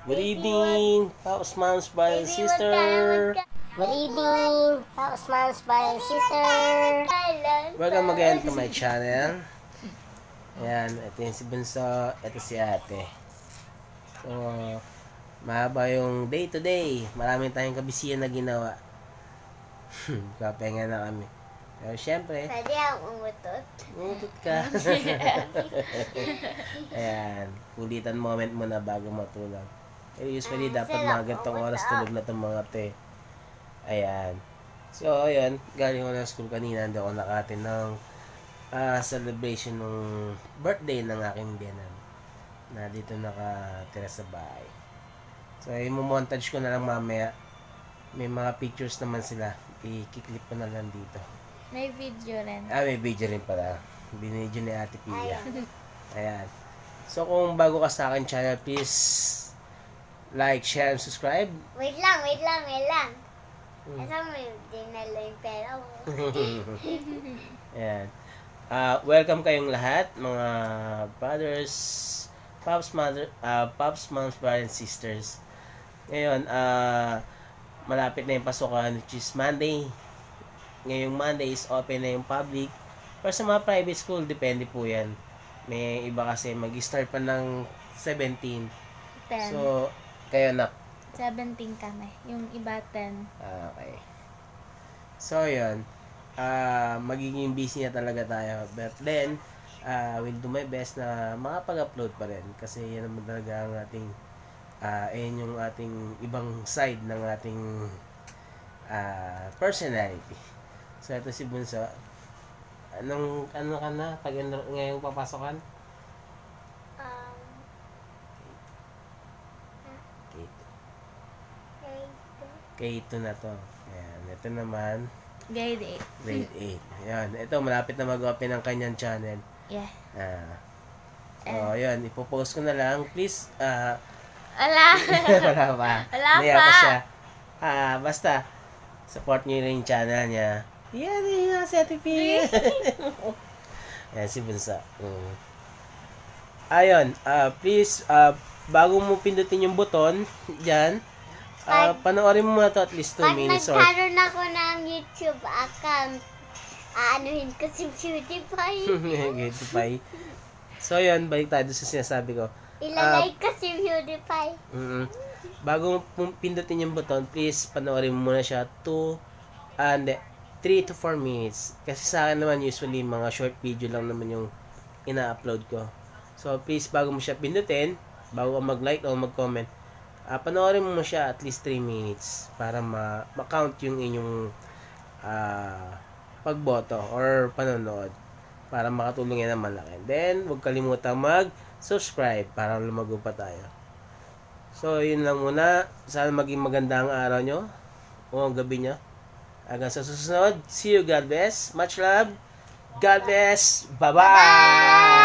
Good evening, house moms, brother and sister. Good evening, house moms, brother and sister. Welcome again to my channel. Ayan, ito yung si Bunso, ito si ate. So, mahaba yung day to day. Maraming tayong kabisiyan na ginawa. Kapenga na kami. Pero syempre, Pwede akong umutot. umutot ka. Ayan, kulitan moment mo na bago matulog. Pero usually, dapat mga gantong oras tulog na itong mga te. Ayan. So, ayun, galing ko ng school kanina, hindi ako nakatin ng celebration ng birthday ng aking biyanan na dito nakatira sa bahay. So, i-montage ko na lang mamaya. May mga pictures naman sila. I-clip ko na lang dito. May video rin. May video rin pala. Binidyo ni Ate Pia. Ayan. So, kung bago ka sa akin channel, please like, share, and subscribe. Wait lang. Asa mo yung dinala yung pera mo? Ayan. Welcome kayong lahat, mga brothers, pops, moms, brothers, and sisters. Ngayon, malapit na yung pasukan, which is Monday. Ngayong Monday is open na yung public. Pero sa mga private school, depende po yan. May iba kasi mag-start pa ng 17. 10. So, kayo na. 17 kami. Yung iba 10. Okay. So, yun. Magiging busy na talaga tayo. But then, will do my best na makapag-upload pa rin. Kasi yan naman talaga ang ating, yan yung ating ibang side ng ating personality. So, ito si Bunso. Ano ka na? Pag ngayong papasokan? K2 na to. Ayan. Ito naman. Grade 8. Grade 8. Ayan. Ito, malapit na mag-open ang kanyang channel. Yeah. So, ayan. Ipopost ko na lang. Please, Wala. wala pa. Wala Naya pa. siya. Basta, support nyo rin yung channel niya. Yan, si Ate Pia. Ayan, si Bunsa. Ayun, please, bago mo pindutin yung button, dyan, panoorin mo muna to at least 2 minutes. Pag nagkaroon ako ng YouTube account, aanuhin ko si PewDiePie. PewDiePie. So, yun, balik tayo sa sinasabi ko. Ilalike ko si PewDiePie. Bago mo pindutin yung button, please, panoorin mo muna siya 3 to 4 minutes. Kasi sa akin naman, usually, mga short video lang naman yung ina-upload ko. So, please, bago mo siya pindutin, bago ka mag-like o mag-comment, panoorin mo siya at least 3 minutes para ma-count yung inyong pagboto or panonood para makatulong yan ng malaki. Then, huwag kalimutan mag-subscribe para lumago pa tayo. So, yun lang muna. Sana maging maganda ang araw nyo o ang gabi nyo. Hanggang sa susunod. See you. God bless. Much love. God bless. Bye-bye.